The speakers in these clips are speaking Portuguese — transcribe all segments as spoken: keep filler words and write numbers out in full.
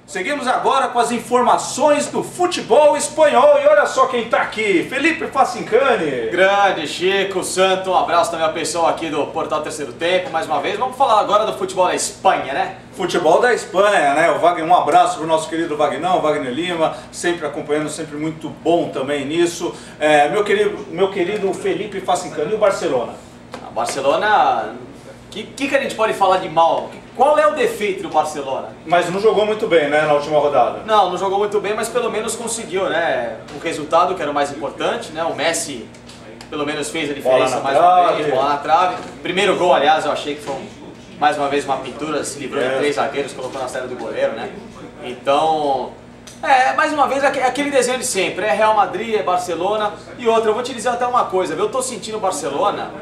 Seguimos agora com as informações do futebol espanhol e olha só quem está aqui, Felipe Facincani. Grande Chico Santo, um abraço também ao pessoal aqui do Portal Terceiro Tempo, mais uma vez. Vamos falar agora do futebol da Espanha, né? Futebol da Espanha, né? O Wagner, um abraço para o nosso querido Wagnão, Wagner Lima, sempre acompanhando, sempre muito bom também nisso. É, meu, querido, meu querido Felipe Facincani, e o Barcelona? A Barcelona, o que, que, que a gente pode falar de mal? Qual é o defeito do Barcelona? Mas não jogou muito bem, né, na última rodada? Não, não jogou muito bem, mas pelo menos conseguiu, né, o resultado que era o mais importante, né, o Messi pelo menos fez a diferença mais uma vez, bola na trave. Primeiro gol, aliás, eu achei que foi um, mais uma vez uma pintura, se livrou é. de três zagueiros, colocou na saída do goleiro, né. Então, é, mais uma vez, aquele desenho de sempre, é Real Madrid, é Barcelona. E outra, eu vou te dizer até uma coisa, eu tô sentindo o Barcelona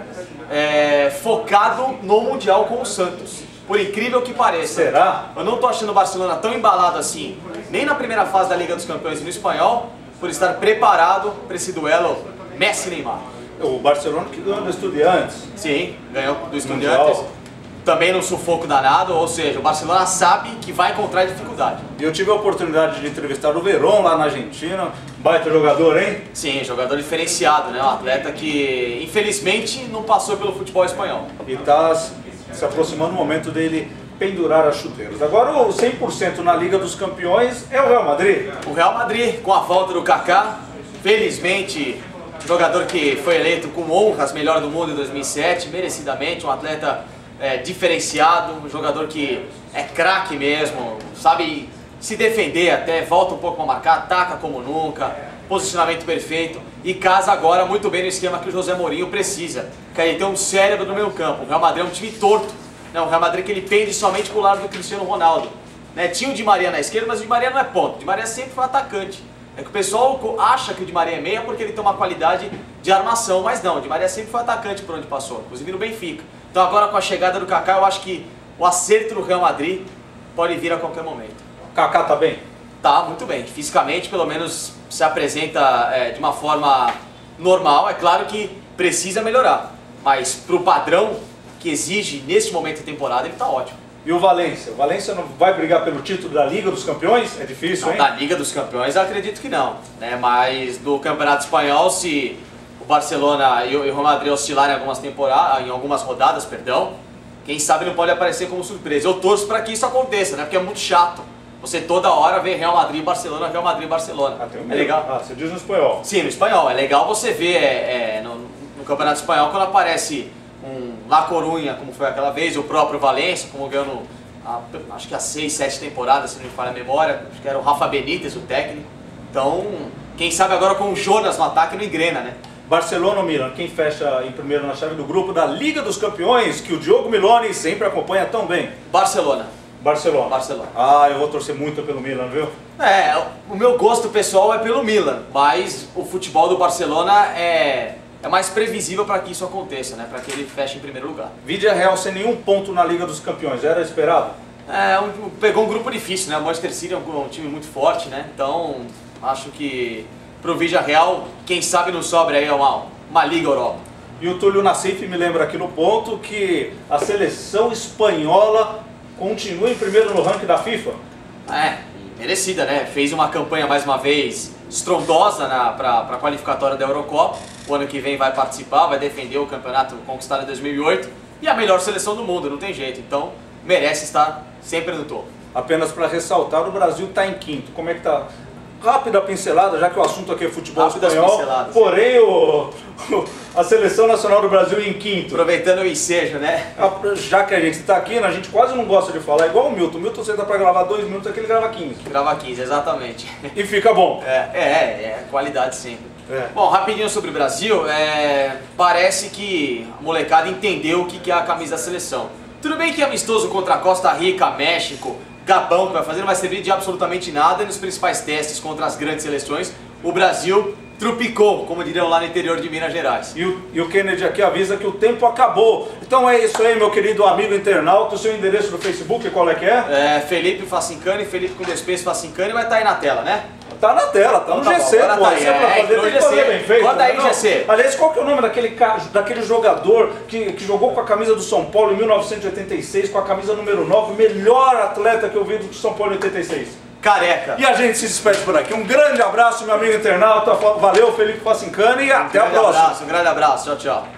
é, focado no Mundial com o Santos. Por incrível que pareça. Será? Eu não tô achando o Barcelona tão embalado assim, nem na primeira fase da Liga dos Campeões no espanhol, por estar preparado para esse duelo Messi-Neymar. O Barcelona que ganhou do Estudiantes. Sim, ganhou do Estudiantes. Também no sufoco danado, ou seja, o Barcelona sabe que vai encontrar dificuldade. E eu tive a oportunidade de entrevistar o Verón lá na Argentina, baita jogador, hein? Sim, jogador diferenciado, né? Um atleta que infelizmente não passou pelo futebol espanhol. E tá se aproximando o momento dele pendurar as chuteiras. Agora o cem por cento na Liga dos Campeões é o Real Madrid. O Real Madrid, com a volta do Kaká, felizmente, jogador que foi eleito com honras melhor do mundo em dois mil e sete, merecidamente, um atleta é, diferenciado, um jogador que é craque mesmo, sabe se defender até, volta um pouco para marcar, ataca como nunca, posicionamento perfeito e casa agora muito bem no esquema que o José Mourinho precisa, que ele tem um cérebro no meio campo. O Real Madrid é um time torto, né? O Real Madrid que ele pende somente pro lado do Cristiano Ronaldo, né? Tinha o Di Maria na esquerda, mas o Di Maria não é ponto, o Di Maria sempre foi atacante. É que o pessoal acha que o Di Maria é meia porque ele tem uma qualidade de armação, mas não, o Di Maria sempre foi atacante por onde passou, inclusive no Benfica. Então agora com a chegada do Kaká, eu acho que o acerto do Real Madrid pode vir a qualquer momento. O Kaká tá bem? Tá, muito bem. Fisicamente, pelo menos, se apresenta é, de uma forma normal. É claro que precisa melhorar, mas pro padrão que exige neste momento da temporada, ele tá ótimo. E o Valência? O Valência não vai brigar pelo título da Liga dos Campeões? É difícil, não, hein? Da Liga dos Campeões, eu acredito que não. Né? Mas do Campeonato Espanhol, se o Barcelona e o Real Madrid oscilarem em algumas temporadas, em algumas rodadas, perdão, quem sabe não pode aparecer como surpresa. Eu torço para que isso aconteça, né? Porque é muito chato você toda hora ver Real Madrid e Barcelona, Real Madrid e Barcelona. Ah, tem um é legal. Ah, você diz no espanhol. Sim, no espanhol. É legal você ver é, é, no, no Campeonato Espanhol quando aparece um La Coruña, como foi aquela vez, o próprio Valência, como ganhando, a, acho que há seis, sete temporadas, se não me falha a memória. Acho que era o Rafa Benítez, o técnico. Então, quem sabe agora com o Jonas no ataque não engrena, né? Barcelona ou Milan? Quem fecha em primeiro na chave do grupo da Liga dos Campeões, que o Diogo Miloni sempre acompanha tão bem? Barcelona. Barcelona. Barcelona. Ah, eu vou torcer muito pelo Milan, viu? É, o meu gosto pessoal é pelo Milan, mas o futebol do Barcelona é, é mais previsível para que isso aconteça, né? Para que ele feche em primeiro lugar. Vídea Real sem nenhum ponto na Liga dos Campeões, era esperado? É, um, pegou um grupo difícil, né? O Manchester City é um, um time muito forte, né? Então, acho que pro Vídea Real, quem sabe não sobra aí uma, uma Liga Europa. E o Túlio Nassif me lembra aqui no ponto que a seleção espanhola continua em primeiro no ranking da FIFA. É, merecida, né? Fez uma campanha mais uma vez estrondosa para a qualificatória da Eurocopa. O ano que vem vai participar, vai defender o campeonato conquistado em dois mil e oito. E a melhor seleção do mundo, não tem jeito. Então, merece estar sempre no topo. Apenas para ressaltar, o Brasil está em quinto. Como é que tá? Rápida pincelada, já que o assunto aqui é futebol Rápidas espanhol, pinceladas. porém o, a Seleção Nacional do Brasil em quinto. Aproveitando o ensejo, né? Já que a gente está aqui, a gente quase não gosta de falar, igual o Milton. O Milton senta para gravar dois minutos, aqui ele grava quinze. Grava quinze, exatamente. E fica bom. É, é, é qualidade sempre. É. Bom, rapidinho sobre o Brasil, é, parece que a molecada entendeu o que é a camisa da seleção. Tudo bem que é amistoso contra a Costa Rica, México, Gabão, que vai fazer, não vai servir de absolutamente nada. E nos principais testes contra as grandes seleções, o Brasil trupicou, como diriam lá no interior de Minas Gerais. E o, e o Kennedy aqui avisa que o tempo acabou. Então é isso aí, meu querido amigo internauta. O seu endereço no Facebook, qual é que é? É Felipe Facincani, Felipe com despeço Facincani, vai estar aí na tela, né? Tá na tela, tá no Tá G C, bom, pô. tá aí, Você é pra é, fazer, no tem que G C. fazer bem feito. Bota aí, não? G C. Aliás, qual que é o nome daquele, ca- daquele jogador que, que jogou com a camisa do São Paulo em mil novecentos e oitenta e seis, com a camisa número nove, melhor atleta que eu vi do São Paulo em oitenta e seis? careca. E a gente se despede por aqui. Um grande abraço, meu amigo internauta. Valeu, Felipe Facincani, e até a próxima. Um grande abraço, um grande abraço. Tchau, tchau.